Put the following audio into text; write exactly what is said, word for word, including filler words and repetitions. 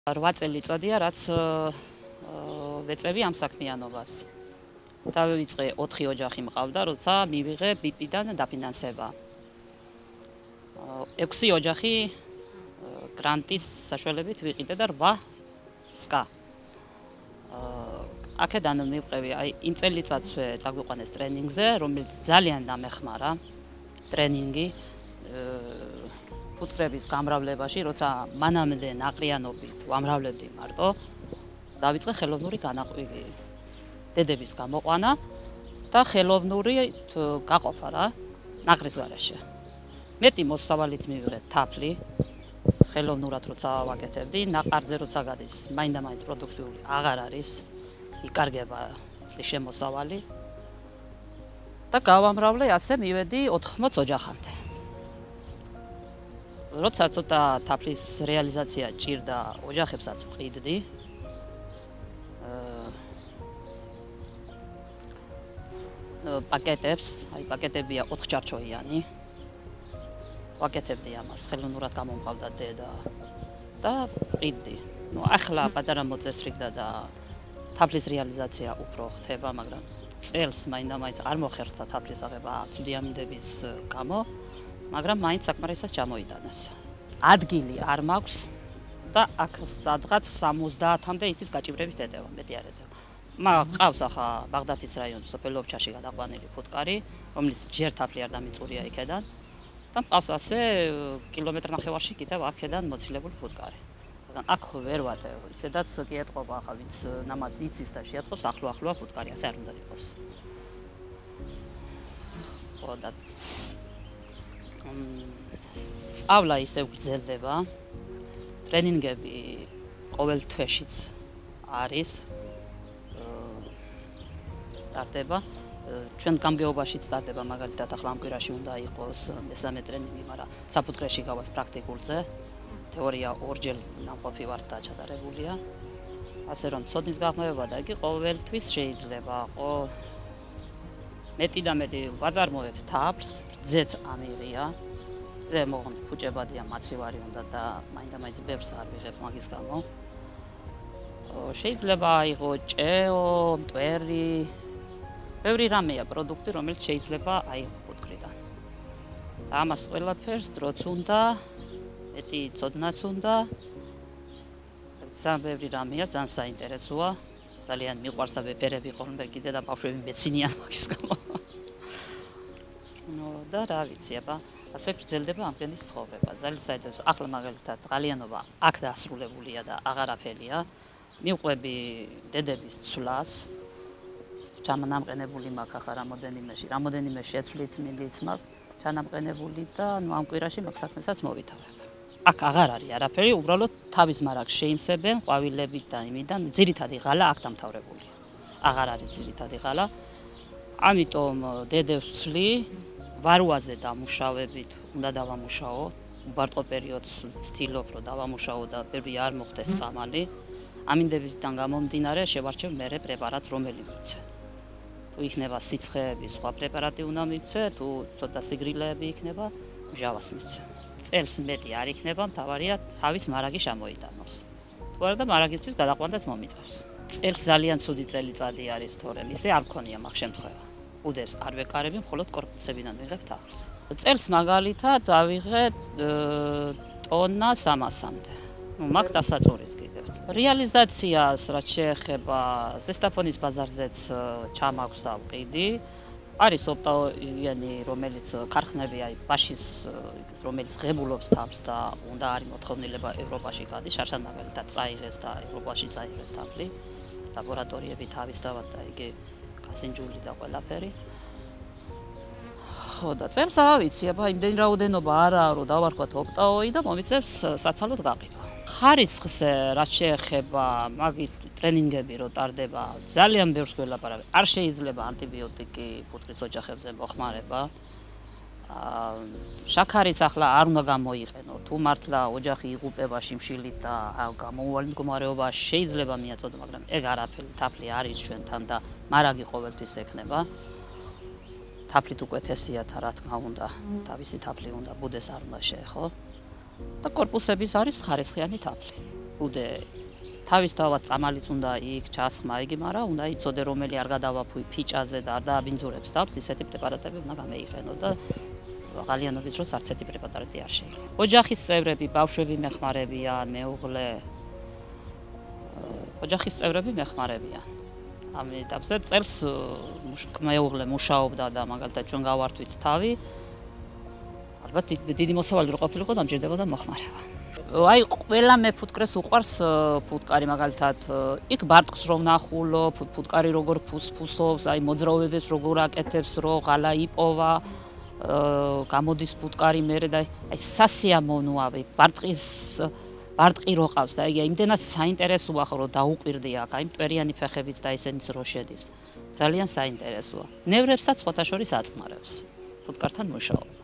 რვა წელიწადია, რაც ვეწევი ამ საქმიანობას. დავიწყე ოთხი ოჯახი მყავდა, როცა მივიღე ბიპიდან დაფინანსება. ექვსი ოჯახი გრანტის საშუალებით ვიყიდე და რვა სკა. აქედან მივყევი, აი იმ წელიწადსვე წაგვიყვანეს ტრენინგზე, რომელიც ძალიან დამეხმარა ტრენინგი ფუტკრების გამრავლებაში, როცა მანამდე ნაყრიანობით ვამრავლებდი მარტო, დავიწყე ხელოვნური განაყვილი დედების გამოყვანა და ხელოვნური გაყოფა რა ნაყრის გარეშე. მეტი მოსავალიც მივიღე თაფლი, ხელოვნურად როცა ვაკეთებდი, ნაყარზე როცა გადის, მაინდა-მაინც პროდუქტიული აღარ არის, იკარგება წლის შემოსავალი და გავამრავლე, ასე მივედი ოთხმოც ოჯახამდე. როცა ცოტა თაფლის რეალიზაცია ჭირდა, ოჯახებსაც ვყიდდი. პაკეტებს, აი პაკეტებია ოთხჯარჩოიანი. ვაკეთებდი ამას, ხელოვნურად გამომყავდა დედა და ვყიდდი. ნუ ახლა პატარა მოწესრიგდა და თაფლის რეალიზაცია უფრო ხდება, მაგრამ წელს მაინდა-მაინც არ მოხერხდა თაფლის აღება ცუდი ამინდების გამო. მაგრამ მაინც საკმარისად ჩამოიტანეს. ადგილი არ მაქვს და აქ სადღაც სამოცდაათამდე ისიც გაჭირებით ეტევა, მეტი არ ეტევა. მყავს ახლა ბაღდათის რაიონის სოფელ ობჩაში გადაყვანილი ფუტკარი, რომელიც ჯერ თაფლი არ დამიწურია იქედან და მყავს ასე კილომეტრ ნახევარში კიდევ აქედან მოცილებული ფუტკარი. აქ ვერ ვატევ, ისედაც კი ეტყობა ახლა ვინც ნამაც იცის და შეატყობს ახლო-ახლოა ფუტკარი, ასე არ უნდა იყოს. ხო და სწავლა ისევ გრძელდება, ტრენინგები ყოველ თვეშიც არის, ტარდება, ჩვენ გამგეობაშიც ტარდება, მაგალითად ახლა ამ კვირაში უნდა იყოს მესამე ტრენინგი, მაგრამ საფუტკრეში გავას პრაქტიკულზე, თეორია ორჯერ ნამყოფი ვართ და ჩატარებულია, ასე რომ ცოდნის გაღმევება და იგი ყოველთვის შეიძლება, ხო მეტი და მეტი ვაწარმოებ თაფლს, ძეც ამირია, ძე მოღონდ ფუჭებადია, მაცივარი უნდა და მაინდა-მაინც ბევრს არ ვიღებ მაგის გამო. შეიძლება აიღო ჭეო, მტვერი, ბევრი რამეა პროდუქტი, რომელიც შეიძლება აიღო ფუტკრიდან. და ამას ყველაფერს დროც უნდა, მეტი ცოდნაც უნდა. ძალიან ბევრი რამეა, ძალიან საინტერესოა. ძალიან მიყვარს და ვეფერები ხოლმე კიდე და ბავშვები მეცინიან მაგის გამო. ნუ და რა ვიცი, აბა ასე გრძელდება ამდენის ცხოვრება. ძალიან საინტერესო. ახლა მაგალითად ღალიანობა აქ დასრულებულია და აღარაფერია. მივყვები დედების ცვლას. ჩამონამყენებული მაქვს ახლა რამოდენიმეში, რამოდენიმე შეცვლით მინდიც მაქვს ჩანამყენებული და ნუ ამ კვირაში მაგ საქმესაც მოვითარებ. აქ აღარ არის არაფერი, უბრალოდ თავის მარაგს შეიმსებენ ყვავილებით და იმიდან ძირითადი ღალა აქ დამთავრებულია. აღარ არის ძირითადი ღალა. ამიტომ დედებს ვცვლი, ვარვაზე დამუშავებით უნდა დავამუშაო, უბარტყო პერიოდს ვთილობ, რომ დავამუშაო და ბევრი არ მოხდეს წამალი. ამინდებისგან გამომდინარე შევარჩევ მერე პრეპარატს, რომელი მივცე. თუ იქნება სიცხეები, სხვა პრეპარატი უნდა მივცე, თუ ცოტა სიგრილეები იქნება, მჟავას მივცე. წელს მეტი არ იქნება, მთავარია თავის მარაგი შემოიტანოს. თუ არა და მარაგისთვის გადაყვანდაც მომიწევს. წელს ძალიან ცუდი წელიწადი არის, თორემ ისე არ მქონია მაგ შემთხვევა. უდევს არ ვეკარები, მხოლოდ კორპუსებიდან ვიღებ თავს. წელს მაგალითად ავიღე ტონა სამასამდე. ნუ მაგ დასაწურიც კიდევ. რეალიზაციას რაც შეეხება ზესტაფონის ბაზარზეც ჩამაქვს და ვყიდი. არის ოპტოიანი, რომელიც ქარხნები აი ბაშის, რომელიც ღებულობს თავს და უნდა არის მოთხოვნილება ევროპაში გადის, შარშან მაგალითად წაიღეს და ევროპაში წაიღეს თაფლი. ლაბორატორიები თავისთავად და იგი გასინჯული და ყველაფერი. ხო და წელს არა ვიცი, აბა იმდენი რაოდენობა არაა, რომ დავარქვათ ოპტაოი და მომიწევს საცალოდ გაყიდვა. ხარისხზე რაც შეეხება მაგის ტრენინგები რო ტარდება, ძალიან ბევრს ველაპარაკე. არ შეიძლება ანტიბიოტიკი ფუტკრის ოჯახებზე მოხმარება. შაქარიც ახლა არ უნდა გამოიყენო. თუ მართლა ოჯახი იღუპება შიმშილით და გამოუვალი მდგომარეობა შეიძლება მიაწოდო, მაგრამ ეგ არაფერი, თაფლი არის ჩვენთან და მარაგი ყოველთვის ექნება. თაფლით უკეთესია, რა თქმა უნდა, თავისი თაფლი უნდა, ბუდეს არ უნდა შეეხო. და კორპუსების არის ხარისხიანი თაფლი. უდე თავისთავად წამალიც უნდა იქ ჩასხმა იგი, მაგრამ უნდა იცოდე რომელი არ გადავაფუი ფიჭაზე და არ დააბინძურებს თავს, ისეთი პრეპარატები უნდა გამეიყენო და ღალიანობის დროს არც ერთი პრეპარატი არ შეიძლება. ოჯახის წევრები, ბავშვები მეხმარებიან, მეუღლე ოჯახის წევრები მეხმარებიან. ამ ეტაპზე წელს მეუღლე მუშაობდა და მაგალითად ჩვენ გავართვით თავი. ალბათ დიდი მოსავალი რო ყოფილიყო და მჭირდებოდა მოხმარება. აი ყველა მეფუტკრეს უყვარს ფუტკარი მაგალითად იქ ბარტყს რომ ნახულო, ფუტკარი როგორ ფუსფუსობს, აი მოძრაობებს როგორ აკეთებს, რო ღალა იპოვა, გამოდის ფუტკარი მერე და აი სასიამოვნოა ბარტყის ბარტყი რო ყავს და აი იმდენად საინტერესოა ხო რომ დაუყვირდი აქ, აი მტვერიანი ფეხებიც და ესენიც რო შედის. ძალიან საინტერესოა. ნევრებსაც სხვათა შორის აწმარებს. ფუტკართან მუშაობა.